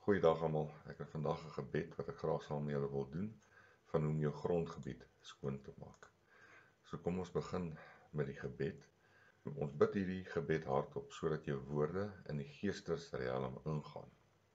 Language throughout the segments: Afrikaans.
Goeiedag almal, ek het vandag 'n gebed wat ek graag saam met julle wil doen, van hoe om jou grondgebied skoon te maak. So kom ons begin met die gebed. Ons bid hierdie gebed hardop, sodat jou woorde in die geestesriem ingaan.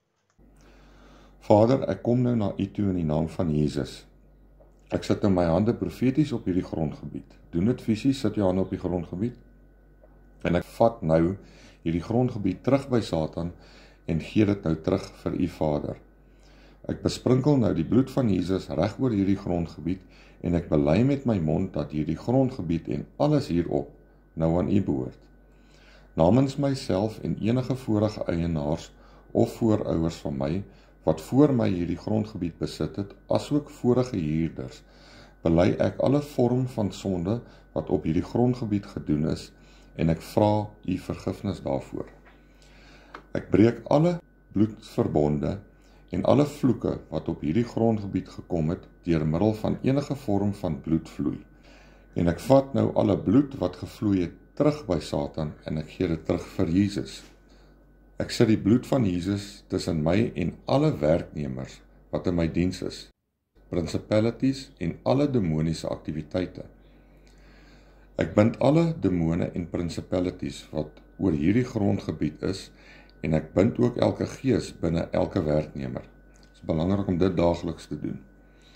Vader, ek kom nou na U toe in die naam van Jesus. Ek sit nou my hande profeties op hierdie grondgebied. Doen dit fisies, sit jou hande op die grondgebied. En ek vat nou hierdie grondgebied terug by Satan en gee dit nou terug vir U Vader. Ek besprinkel nou die bloed van Jesus reg oor hierdie grondgebied en ek bely met my mond dat hierdie grondgebied en alles hierop nou aan U behoort. Namens myself en enige vorige eienaars of voorouers van my wat voor my hierdie grondgebied besit het, asook vorige huurders, bely ek alle vorm van sonde wat op hierdie grondgebied gedoen is en ek vra U vergifnis daarvoor. Ek breek alle bloedverbonde en alle vloeke wat op hierdie grondgebied gekom het deur middel van enige vorm van bloedvloei. En ek vat nou alle bloed wat gevloei het terug by Satan en ek gee dit terug vir Jesus. Ek sit die bloed van Jesus tussen my en alle werknemers wat in my diens is, principalities en alle demoniese aktiwiteite. Ek bind alle demone en principalities wat oor hierdie grondgebied is en ek bind ook elke gees binne elke werknemer. Dit is belangrik om dit daagliks te doen.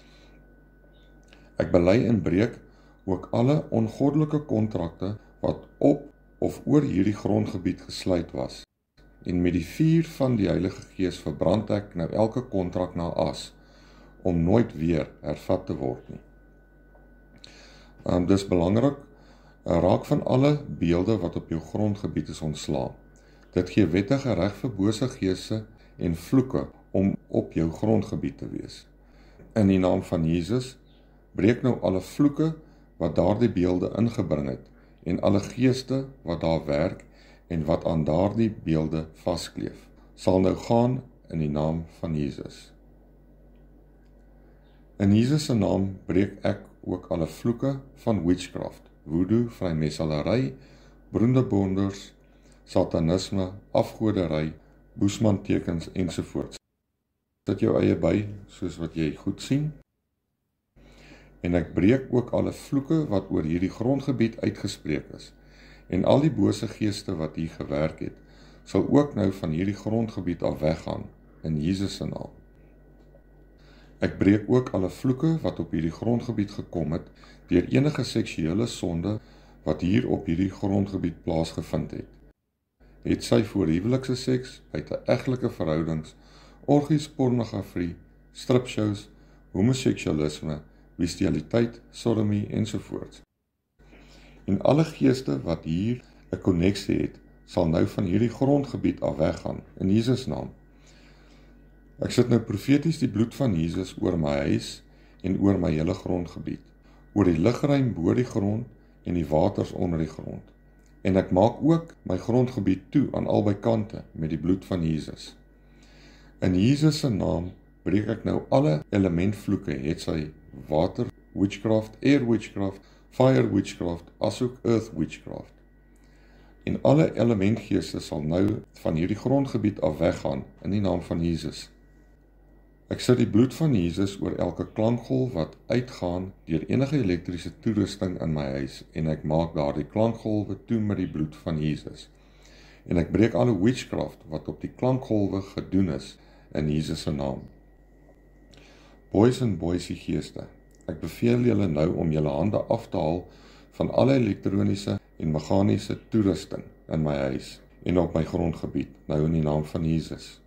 Ek bely en breek ook alle ongoddelike kontrakte wat op of oor hierdie grondgebied gesluit was. En met die vuur van die Heilige Gees verbrand ek nou elke kontrak na as, om nooit weer hervat te word nie. Dis belangrik, raak van alle beelde wat op jou grondgebied is ontslaan. Dit gee wettige reg vir bose geeste en vloeke om op jou grondgebied te wees. In die naam van Jesus, breek nou alle vloeke wat daardie beelde ingebring het, en alle geeste wat daar werk, en wat aan daardie beelde vaskleef, sal nou gaan in die naam van Jesus. In Jesus se naam breek ek ook alle vloeke van witchcraft, voodoo, vrymetselary, broederbonders, satanisme, afgoderry, boesmantekens ensovoorts. Sit jou eie by, soos wat jy goed sien. En ek breek ook alle vloeke wat oor hierdie grondgebied uitgespreek is. En al die bose geeste wat hier gewerk het, sal ook nou van hierdie grondgebied af weggaan, in Jesus se naam. Ek breek ook alle vloeke wat op hierdie grondgebied gekom het, deur enige seksuele sonde wat hier op hierdie grondgebied plaasgevind het. Het sy voorhuwelikse seks, buiteegtelike verhoudings, orgies, pornografie, stripshows, homoseksualisme, bestialiteit, sodomie ensovoorts. En alle geeste wat hier 'n koneksie het, sal nou van hierdie grondgebied af weggaan, in Jesus naam. Ek sit nou profeties die bloed van Jesus oor my huis en oor my hele grondgebied, oor die lugruim bo die grond en die waters onder die grond. En ek maak ook my grondgebied toe aan albei kante met die bloed van Jesus. In Jesus se naam breek ek nou alle elementvloeke, het sy water witchcraft, air witchcraft, fire witchcraft, asook earth witchcraft. En alle elementgeeste sal nou van hierdie grondgebied af weggaan in die naam van Jesus. Ek sit die bloed van Jesus oor elke klankgolf wat uitgaan deur enige elektriese toerusting in my huis en ek maak daardie klankgolwe toe met die bloed van Jesus. En ek breek alle witchcraft wat op die klankgolwe gedoen is in Jesus se naam. Boys en boysie geeste, ek beveel julle nou om julle hande af te haal van alle elektroniese en meganiese toerusting in my huis en op my grondgebied, nou in die naam van Jesus.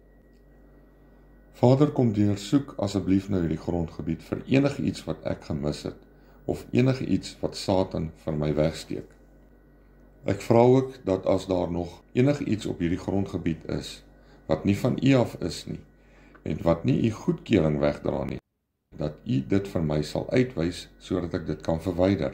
Vader, kom deursoek asseblief nou hierdie grondgebied vir enige iets wat ek gemis het, of enige iets wat Satan vir my wegsteek. Ek vra ook dat as daar nog enige iets op hierdie grondgebied is, wat nie van U af is nie, en wat nie U goedkeuring wegdra nie, dat U dit vir my sal uitwys, sodat ek dit kan verwyder.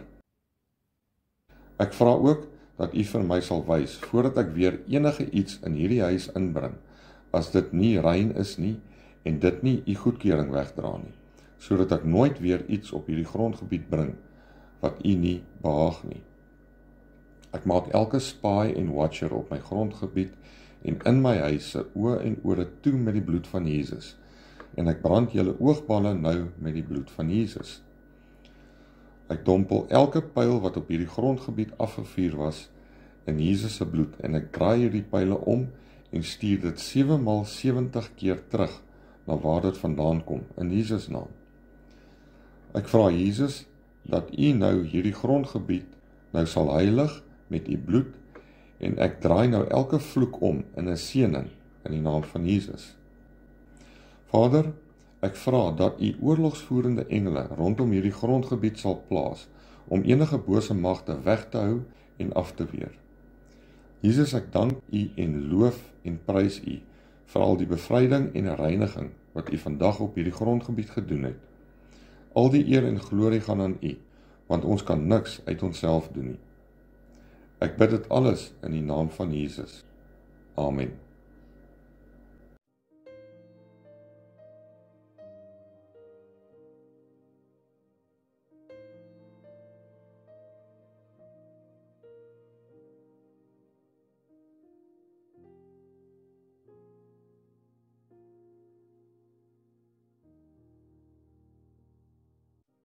Ek vra ook dat U vir my sal wys, voordat ek weer enige iets in hierdie huis inbring, as dit nie rein is nie, en dit nie U goedkeuring wegdra nie, sodat ek nooit weer iets op hierdie grondgebied bring, wat U nie behaag nie. Ek maak elke spy en watcher op my grondgebied, en in my huis se oë en ore toe met die bloed van Jesus, en ek brand julle oogballe nou met die bloed van Jesus. Ek dompel elke pyl wat op hierdie grondgebied afgevuur was in Jesus se bloed, en ek draai hierdie pyle om en stuur dit 7 maal 70 keer terug na waar dit vandaan kom, in Jesus naam. Ek vra Jesus dat U nou hierdie grondgebied nou sal heilig met U bloed, en ek draai nou elke vloek om in 'n seëning in die naam van Jesus. Vader, ek vra dat U oorlogsvoerende engele rondom hierdie grondgebied sal plaas, om enige bose magte weg te hou en af te weer. Jesus, ek dank U en loof en prys U vir al die bevryding en reiniging wat U vandag op hierdie grondgebied gedoen het. Al die eer en glorie gaan aan U, want ons kan niks uit onsself doen nie. Ek bid dit alles in die naam van Jesus. Amen.